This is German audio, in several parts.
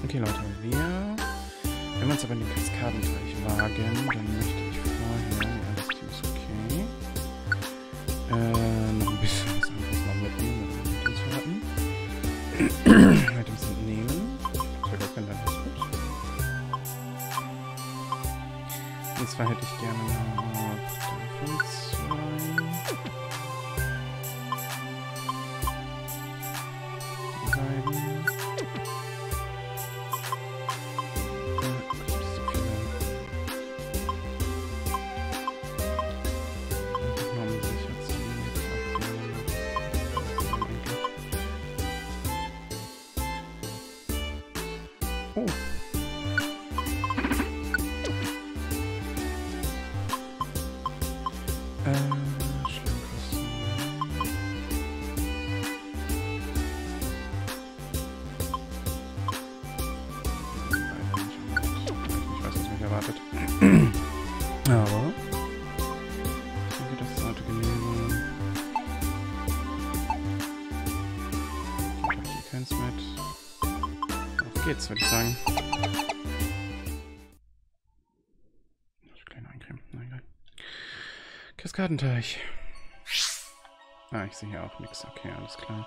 Okay, Leute, wenn wir uns aber in den Kaskadenteich wagen, dann möchte ich vorher, das Team ist okay, noch ein bisschen was anderes mal mitnehmen, mit uns warten. Mit uns entnehmen. Ich gar kein Land, ist gut. Und zwar hätte ich gerne noch davon 2. Die beiden. Oh. Schlagkosten. Ich weiß, was mich erwartet. Aber ich denke, das sollte genügen. Ich habe hier keins mit. Auf geht's, würde ich sagen. Kleine Eincremen, na egal. Kaskadenteich. Ah, ich sehe hier auch nichts. Okay, alles klar.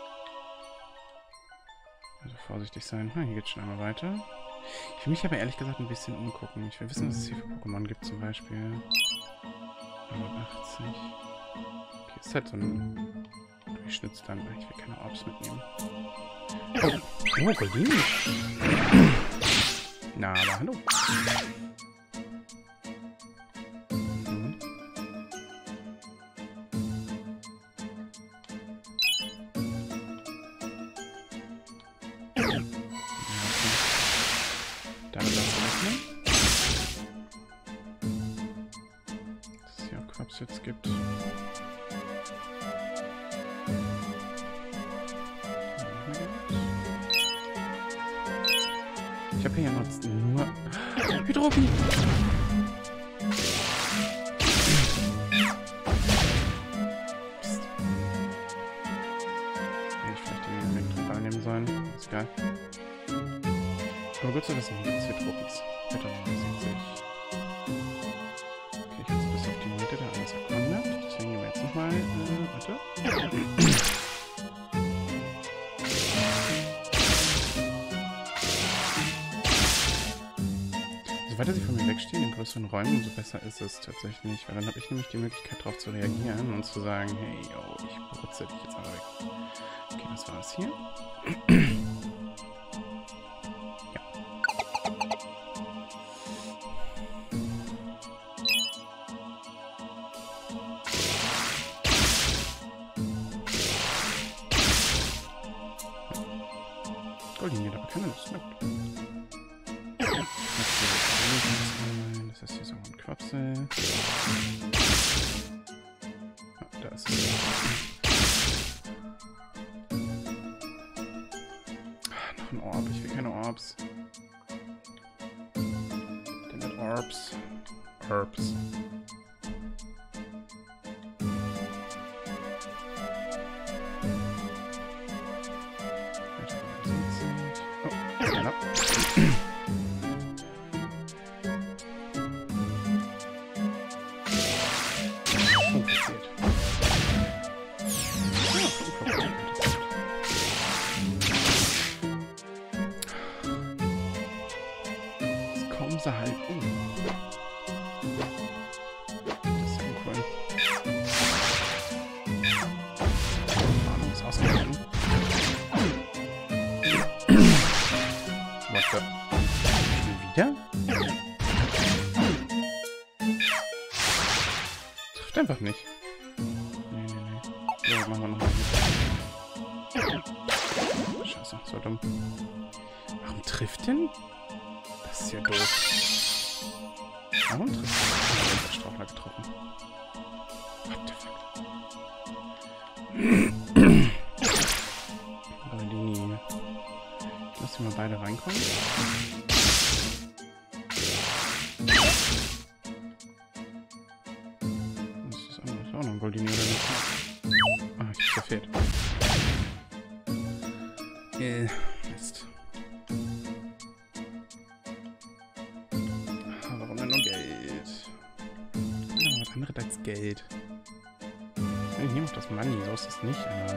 Also vorsichtig sein. Hier geht's schon einmal weiter. Ich will mich aber ehrlich gesagt ein bisschen umgucken. Ich will wissen, was es hier für Pokémon gibt, zum Beispiel. 180. Okay, ist halt so ein Durchschnittsland. Ich will keine Orbs mitnehmen. Oh, Goldini. Na, aber hallo. Damit lassen wir es, ne? Dass es hier auch Quaps jetzt gibt. Ich habe hier ja nur Hydrogen. Psst. Hätte ich vielleicht den Elektro nehmen sollen. Ist geil. Aber gut zu wissen, hier gibt es Hydropis. Bitte noch 70. Okay, ich habe jetzt bis auf die Mitte da alles erkundet. Deswegen gehen wir jetzt nochmal. Warte. Je weiter sie von mir wegstehen, in größeren Räumen, umso besser ist es tatsächlich. Weil dann habe ich nämlich die Möglichkeit darauf zu reagieren und zu sagen, hey, yo, ich brutze dich jetzt aber weg. Okay, das war's hier. Ja. Goldlinie, aber keine Lust mehr. Das heißt, hier ist auch ein Quapsel. Ah, da ist es. Noch ein Orb. Ich will keine Orbs. Der mit Orbs. Herbs. Oh, ja. Halt. Oh. Das ist uncool. Warnung ist ausgegangen. What the? Wieder? Trifft einfach nicht. Nee. So, machen wir nochmal. Scheiße, so dumm. Warum trifft denn? Das ist ja doof. Warum trifft er? Der Strauchler getroffen. What the fuck? Goldini. Ich lasse mal beide reinkommen. Das ist auch noch ein Goldini oder nicht? Ah, ich hab's verfehlt. Mist. Geld. Ich nehme auch das Money, so ist es nicht, aber...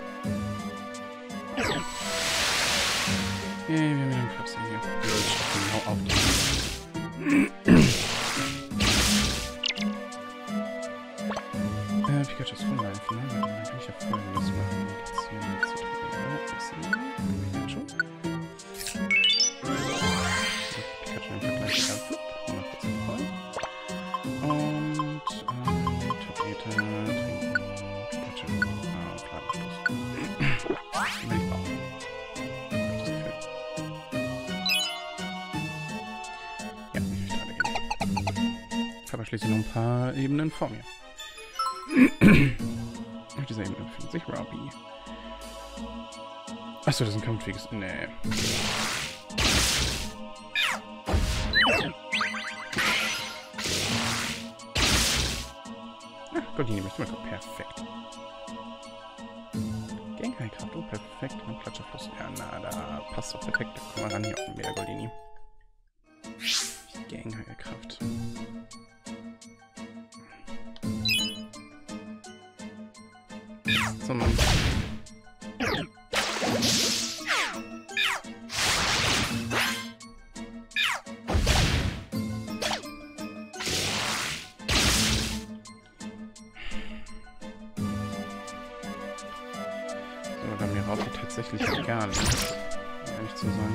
Wir haben wieder einen Kapsel hier. Genau auf die. Pikachu ist von Life, ne? Dann kann ich ja Folgendes machen. Jetzt hier mit Tutorial. Pikachu. Pikachu im Vergleich wieder 100% voll. Und Tablette trinken. Pikachu. Fladenstoß. Will ich bauen. Ja, ich möchte weitergehen. Ich habe schließlich noch ein paar Ebenen vor mir. Auf dieser Ebene befindet sich Robbie. Achso, das ist ein kampfähiges... Nee. Ach, Goldini möchte mal kommen. Perfekt. Gangheilkraft, oh perfekt. Und Klatscherfluss. Ja, na, da passt doch perfekt. Komm mal ran hier auf den Meer, Goldini. Gangheilkraft. So, Mann. So, da mir Raupi tatsächlich egal ist, um ehrlich zu sein.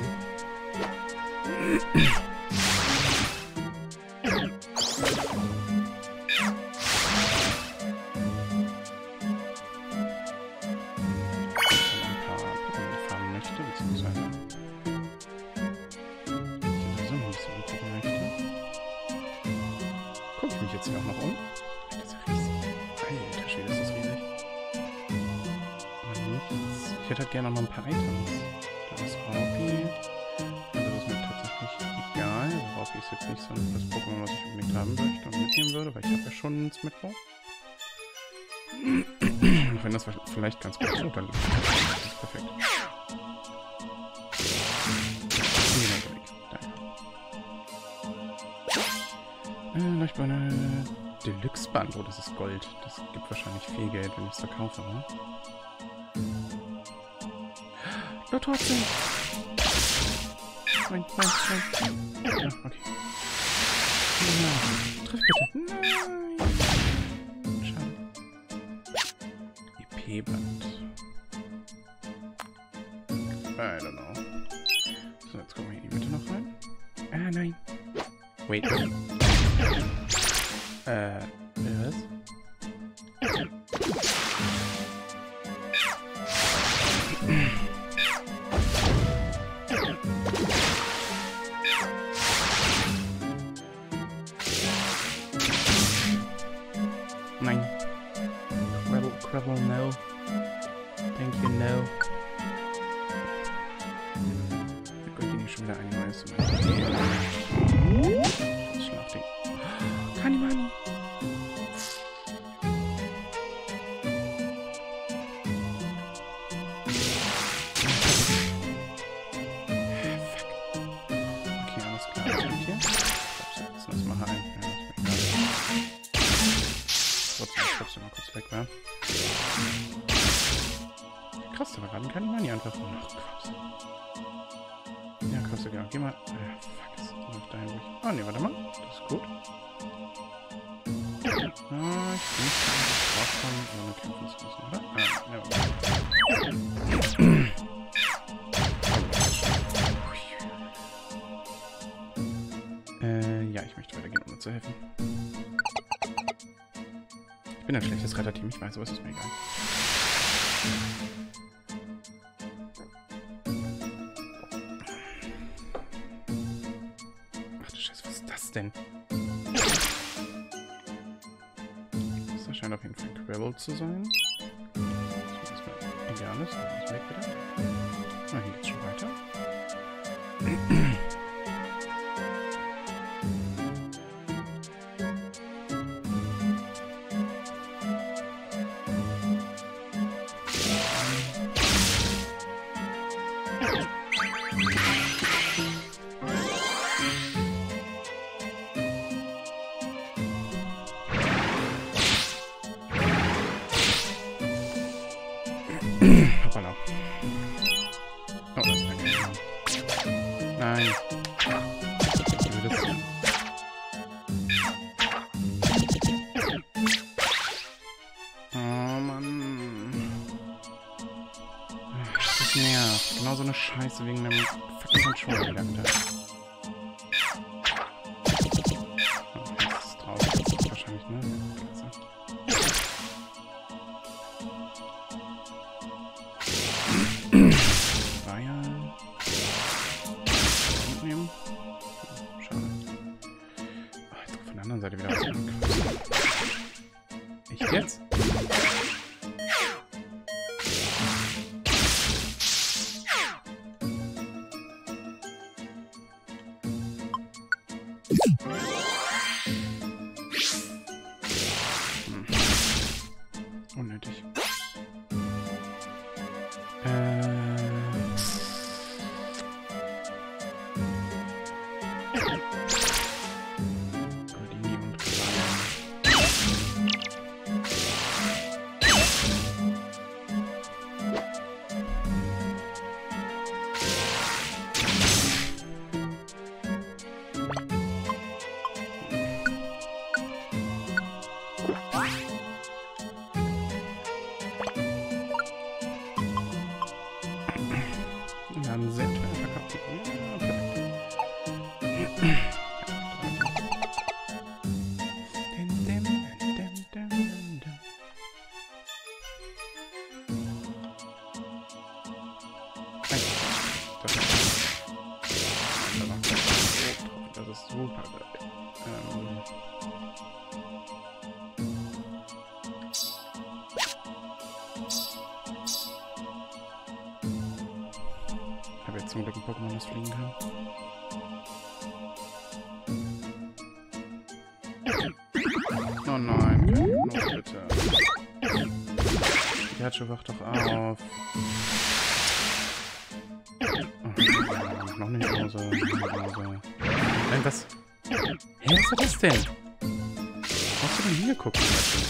Ich hätte halt gerne noch ein paar Items. Da ist Raupi. Also das ist mir tatsächlich egal. Raupi ist jetzt nicht so das Pokémon, was ich unbedingt haben möchte und mitnehmen würde, weil ich habe ja schon einen Smitfall. Und wenn das vielleicht ganz gut so, dann ist das perfekt. Leuchtbahn Deluxe Band. Oh, das ist Gold. Das gibt wahrscheinlich viel Geld, wenn ich es verkaufe, oder? Ja, trotzdem. Nein. Ja, okay. Nein. Triff bitte. Nein. Schade. EP-Band. I don't know. So, jetzt kommen wir hier in die Mitte noch rein. Ah, nein. Wait. Was? Nein. Crabble, no. Thank you, no. Da kommt hier schon wieder ein neues. Das Schlafding. Kanimani. Krass, da war gerade ein Kanimani einfach. Ach, Quatsch. Ja, krass, egal. Geh mal. Fuck, es läuft dahin, wo ich... Oh, ne, warte mal. Das ist gut. Ich bin nicht rauskommen, ohne kämpfen zu müssen, oder? Ja, ich möchte weitergehen, um mir zu helfen. Ich bin ein schlechtes Retterteam, ich weiß, aber es ist mir egal. Ach du Scheiße, was ist das denn? Das scheint auf jeden Fall ein Quibble zu sein. Das ist mir egal, ist das weg wieder. Ah, hier geht's schon weiter. Nein. Wie wird das denn? Oh Mann. Das nervt. Genau so eine Scheiße wegen meinem fucking Controller wieder hinter. Oh, das ist draußen. Wahrscheinlich, ne? Bayern. Mitnehmen. Schade. Oh, jetzt von der anderen Seite wieder was. Echt jetzt? Unnötig. Goldini und Quallen. Ja, ein sehr teuer verkauften. Ja, perfekt. Das ist super geil. Ich habe jetzt zum Glück ein Pokémon, das fliegen kann. Oh nein, no, bitte. Pikachu, wach doch auf. Oh, noch nicht Hose. Nein, was? Hä, was war das denn? Wo hast du denn hingeguckt?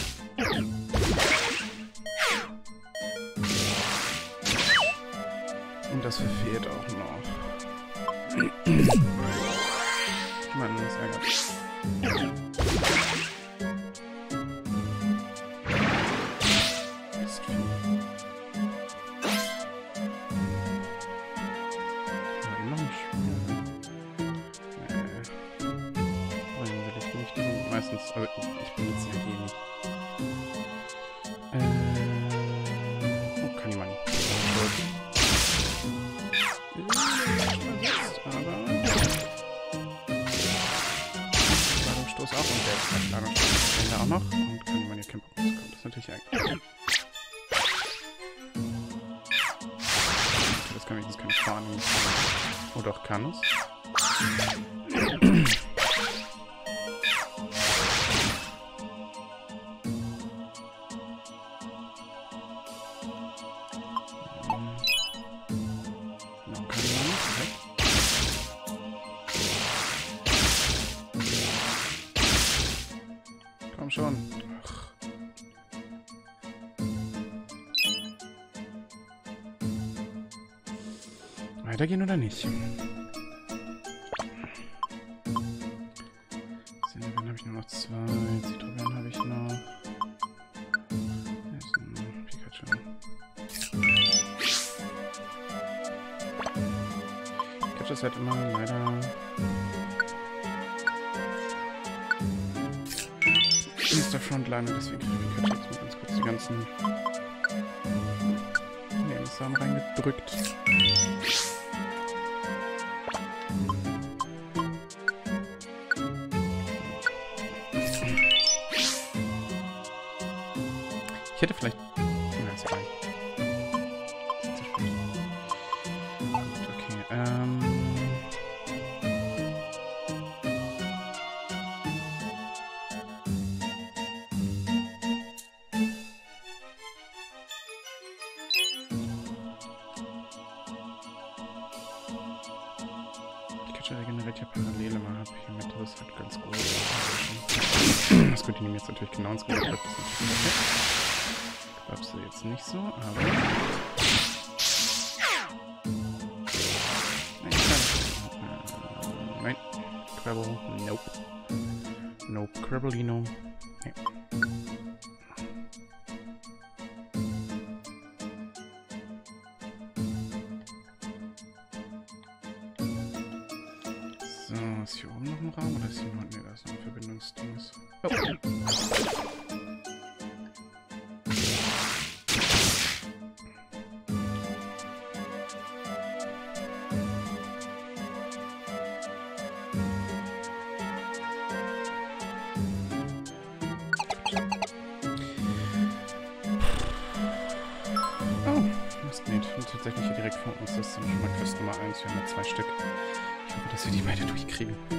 Und das verfehlt auch noch. Mann, das ärgert mich. Ist viel. Aber immer noch Spiel. Wollen will ich nicht. Die sind meistens. Also ich benutze sie halt eh nicht. Oh, kann jemand. Ladungsstoß auch und der hat Ladungsstoß auch noch und kann jemand hier Camper bekommen. Das ist natürlich eigentlich. Das kann wenigstens keine Fahnen. Oh doch, kann es. Komm schon. Ach. Weitergehen oder nicht? Dann habe ich nur noch 2. Zitronen habe ich noch. Hier ist ein Pikachu. Pikachu ist halt immer leider. Ist der Frontline, deswegen kriege ich Pikachu jetzt mal ganz kurz die ganzen Lebenssamen reingedrückt. Ich hätte vielleicht. Ja, ist egal. Ist zu spät. Gut, okay. Pikachu regeneriert ja parallel mal HP mit, das ist halt ganz gut. Das könnte ihm jetzt natürlich genau ins Gesicht treffen. Glaubst du jetzt nicht so, aber. Nein. Quibble. Nope. Nope. Quibbleino. Nee. So, ist hier oben noch ein Raum oder ist hier noch... Ne, da ist noch ein Verbindungsding. Oh. Tatsächlich hier direkt vor uns. Das ist schon mal Quest Nummer 1. Wir haben ja 2 Stück. Ich hoffe, dass wir die beide durchkriegen.